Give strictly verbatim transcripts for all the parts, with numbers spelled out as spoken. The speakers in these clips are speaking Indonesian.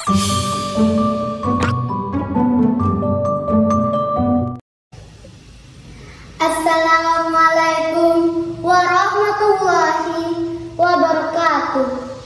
Assalamualaikum warahmatullahi wabarakatuh.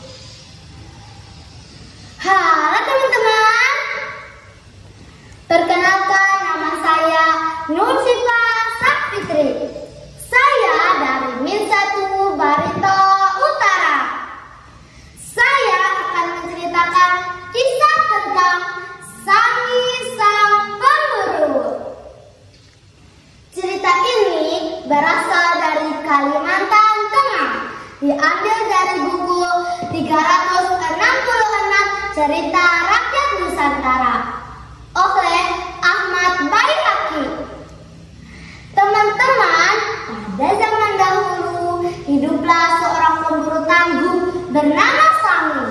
Halo teman-teman, perkenalkan nama saya Nur Syifa Sakfitri. Saya dari Min satu Barito Utara. Saya akan menceritakan kisah tentang Sangi Sang Pemburu. Cerita ini berasal dari Kalimantan Tengah, diambil dari buku tiga ratus enam puluh enam Cerita Rakyat Nusantara oleh Ahmad Baihaqi. Teman-teman, pada zaman dahulu hiduplah seorang pemburu tangguh bernama Sangi.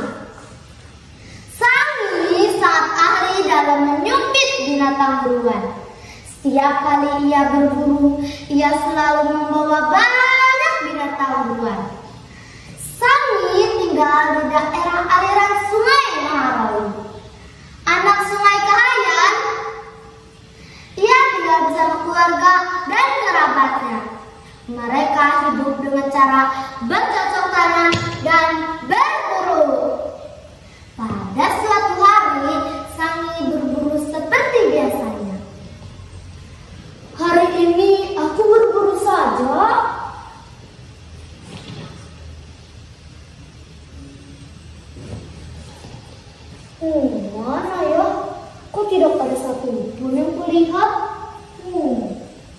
Sangi sangat ahli dalam menyumpit binatang buruan. Setiap kali ia berburu, ia selalu membawa banyak binatang buruan. Sangi tinggal di daerah aliran Sungai Maharawi, anak Sungai Kahayan. Ia tinggal bersama keluarga dan kerabatnya. Mereka hidup dengan cara bercocok tanam dan berburu. Pada suatu hari, Sangi berburu seperti biasanya. Hari ini aku berburu saja. Hmm, mana ya? Kok tidak ada satu pun yang kulihat? Hmm.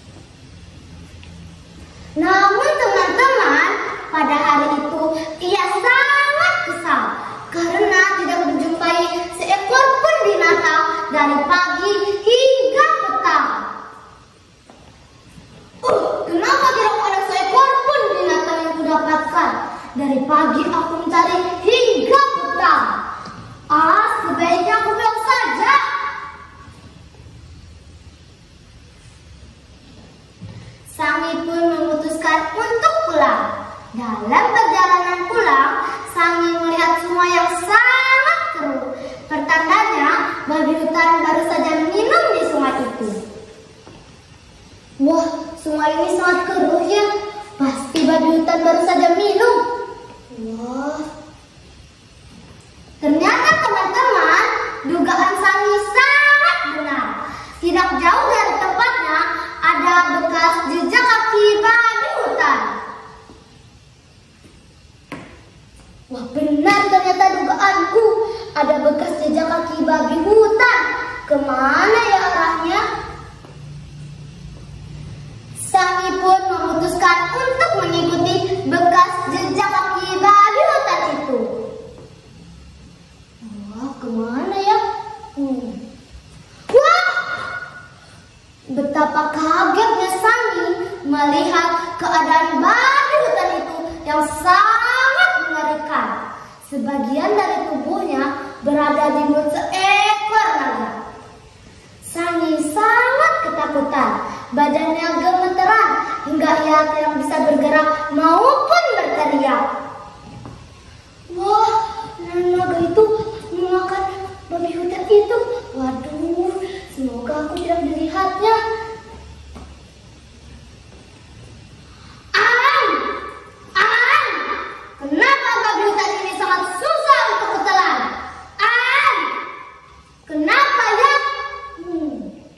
Namun teman-teman, pada hari itu ia sangat kesal karena tidak menjumpai seekor pun binatang dari pagi hingga petang. Uh, kenapa tidak ada seekor pun binatang yang kudapatkan? Dari pagi aku mencari hingga petang. Ah, sebaiknya aku pulang saja. Sangi pun memutuskan untuk pulang. Dalam perjalanan pulang, Sangi melihat sungai yang sangat keruh. Pertandanya, babi hutan baru saja minum di sungai itu. Wah, sungai ini sangat keruh ya. Pasti babi hutan baru saja minum. Wah. Ternyata teman-teman, dugaan Sangi sangat benar. Tidak jauh dari tempatnya ada bekas jejak kaki babi hutan. Wah, benar ternyata dugaanku. Ada bekas jejak kaki babi hutan. Kemana ya arahnya? Sangi pun memutuskan untuk mengikuti bekas jejak kaki babi hutan itu. Wah, kemana ya? Hmm. Wah! Betapa kagetnya Sangi melihat keadaan babi hutan itu yang sangat mengerikan. Sebagian dari tubuhnya berada di mulut seekor naga. Sangi sangat ketakutan. Badannya gemeteran hingga ia tidak bisa bergerak maupun berteriak. Wah, naga itu memakan babi hutan itu. Waduh, semoga aku tidak melihatnya. An, An, kenapa babi hutan ini sangat susah untuk kutelan? An, kenapa ya? Hmm.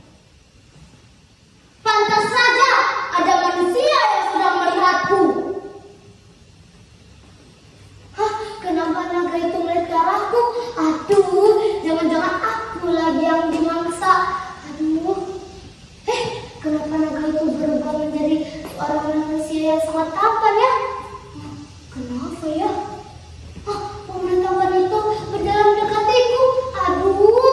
Pantas saja ada manusia yang sedang melihatku. Hah, kenapa naga itu melihat ke arahku? Aduh, jangan-jangan aku lagi yang dimangsa. Aduh, eh, kenapa naga itu berubah menjadi seorang manusia yang sangat tampan ya? Kenapa ya? Ah, pemberitahuan itu berjalan mendekatiku. Aduh.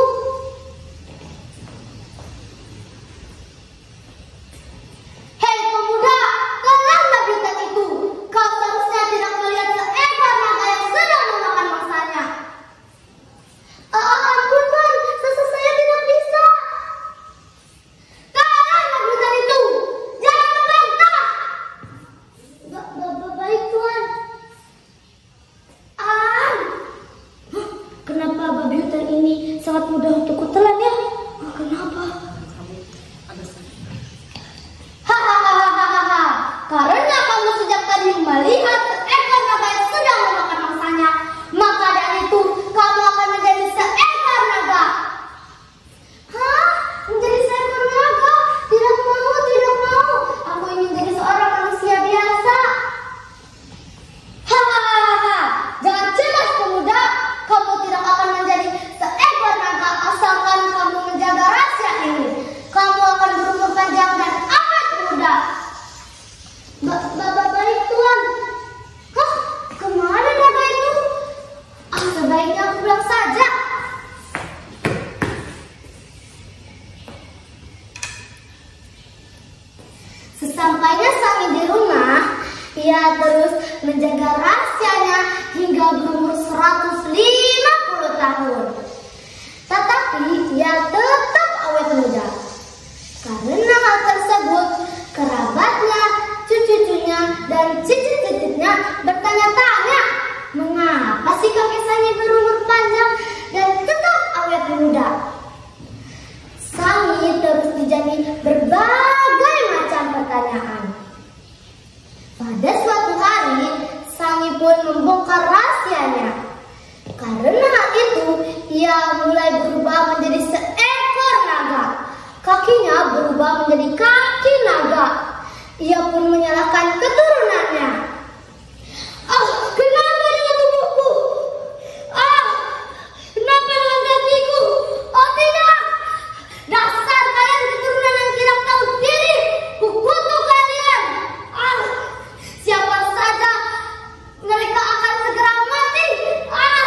Hei pemuda, tolong babi hutan itu. Kau seharusnya tidak melihat seekor naga yang sedang memakan mangsanya. ia tetap awet muda. Karena hal tersebut, kerabatnya, cucu-cucunya, dan cicit-cicitnya bertanya-tanya, mengapa si kakek Sangi berumur panjang dan tetap awet muda? Sangi terus dijadi berbagai macam pertanyaan. Pada suatu hari, Sangi pun membongkar rahasianya. Karena hal itu, ia mulai berubah menjadi seekor naga. Kakinya berubah menjadi kaki naga. Ia pun menyalahkan keturunannya. Ah, kenapa dengan tubuhku? Ah, kenapa dengan kakiku? Oh tidak! Dasar kalian keturunan yang tidak tahu diri! Kukutuk kalian! Ah, siapa saja mereka akan segera mati! Ah!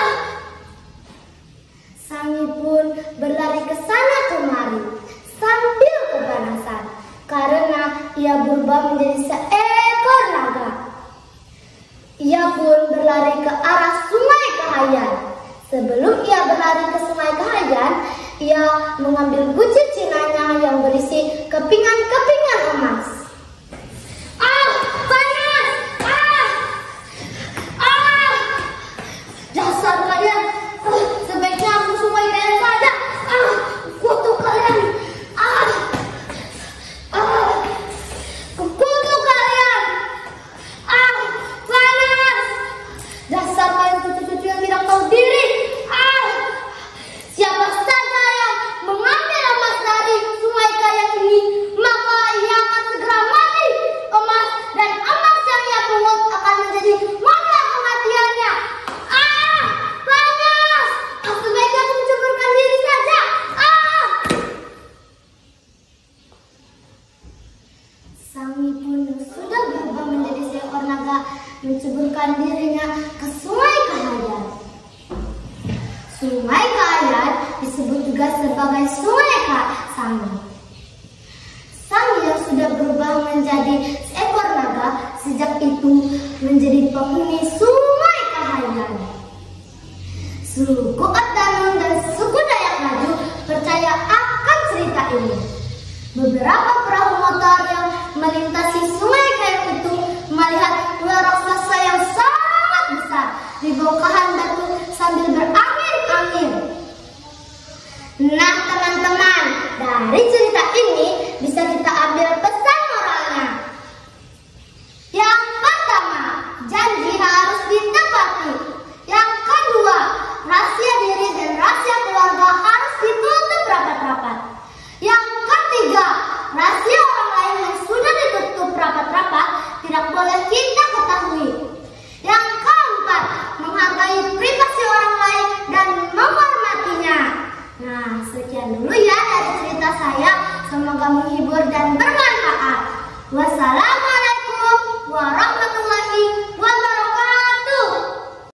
Sangi pun berlari ke sana kemari sambil kepanasan karena ia berubah menjadi seekor naga. Ia pun berlari ke arah Sungai Kahayan. Sebelum ia berlari ke Sungai Kahayan, ia mengambil guci cinanya yang berisi kepingan-kepingan emas. Ah, panas! Ah! Ah! Dasar kalian! Ah, sebaiknya aku Sungai Kahayan saja. Ah, kutuk kalian! Ah! Ah! Kutuk kalian! Ah, panas! Dasar kalian cucu-cucu yang tidak tahu diri! Ah! Siapa saja yang mengambil emas dari Sungai Kahayan ini, maka ia akan segera mati. Emas dan emas yang ia pungut akan menjadi mana kematiannya. Ah! Panas! Ah, sebaiknya aku menceburkan diri saja. Ah! Sangi pun yang sudah berubah menjadi seekor naga menceburkan dirinya ke Sungai Kahayan. Sungai Kahayan disebut juga sebagai Sungai Sangi. Sangi yang sudah berubah menjadi seekor naga sejak itu menjadi penghuni Sungai Kahayan. Suku Odanun dan suku Dayak Ngaju percaya akan cerita ini. Beberapa perahu motor yang melintasi Sungai Kahayan itu melihat ular raksasa yang sangat besar di bongkahan batu sambil berangin-angin. Nah teman-teman, dari cerita